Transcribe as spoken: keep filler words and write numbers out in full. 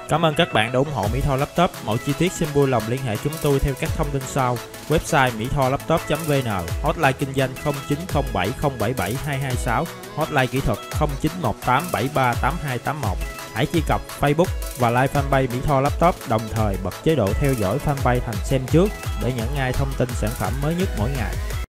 Cảm ơn các bạn đã ủng hộ Mỹ Tho Laptop. Mọi chi tiết xin vui lòng liên hệ chúng tôi theo các thông tin sau: website mỹ tho laptop chấm vn, hotline kinh doanh không chín không bảy không bảy bảy hai hai sáu, hotline kỹ thuật không chín một tám bảy ba tám hai tám một. Hãy truy cập Facebook và like fanpage Mỹ Tho Laptop, đồng thời bật chế độ theo dõi fanpage thành xem trước để nhận ngay thông tin sản phẩm mới nhất mỗi ngày.